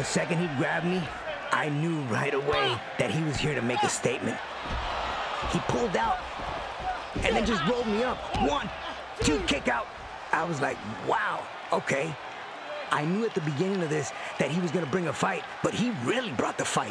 second he grabbed me, I knew right away that he was here to make a statement. He pulled out and then just rolled me up. 1, 2, kick out. I was like, wow, okay. I knew at the beginning of this that he was gonna bring a fight, but he really brought the fight.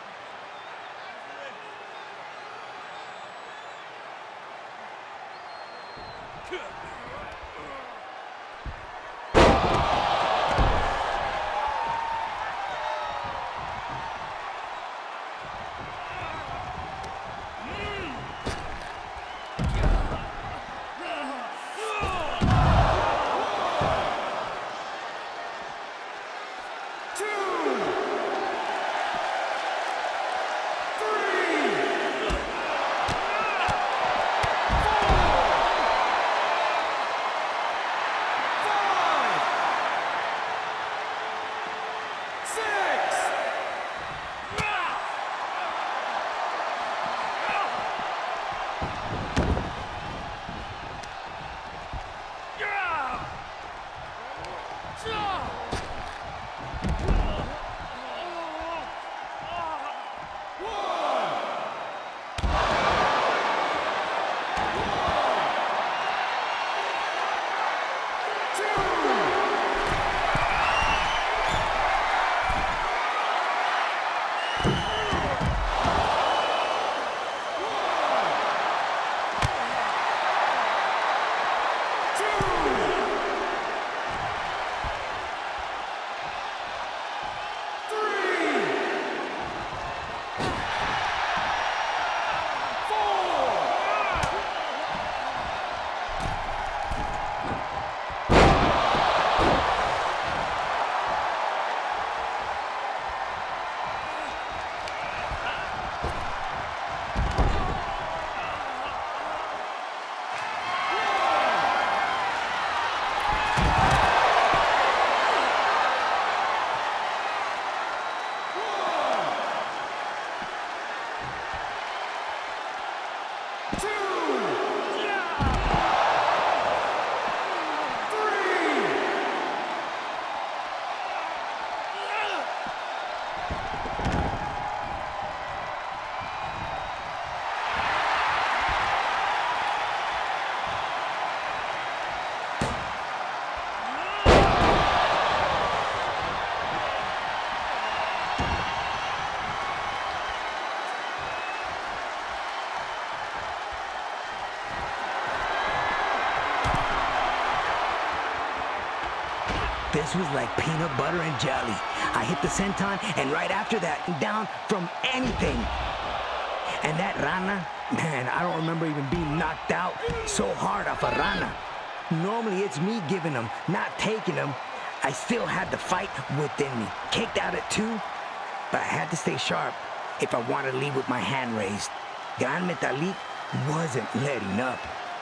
This was like peanut butter and jelly. I hit the senton, and right after that, down from anything. And that rana, man, I don't remember even being knocked out so hard off a rana. Normally, it's me giving them, not taking them. I still had the fight within me. Kicked out at 2, but I had to stay sharp if I wanted to leave with my hand raised. Gran Metalik wasn't letting up.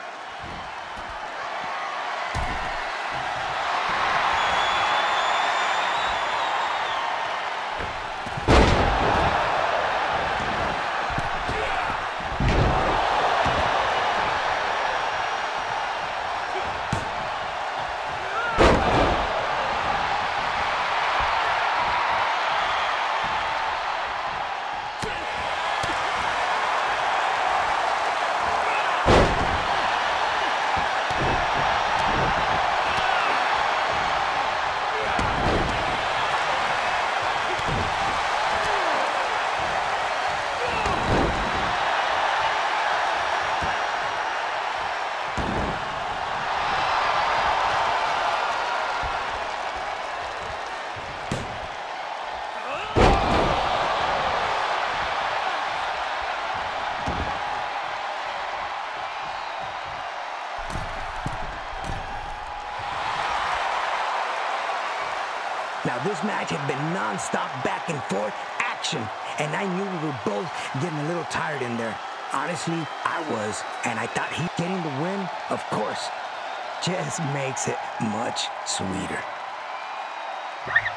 Now, this match had been non-stop back and forth action, and I knew we were both getting a little tired in there. Honestly, I was, and I thought he getting the win, of course, just makes it much sweeter.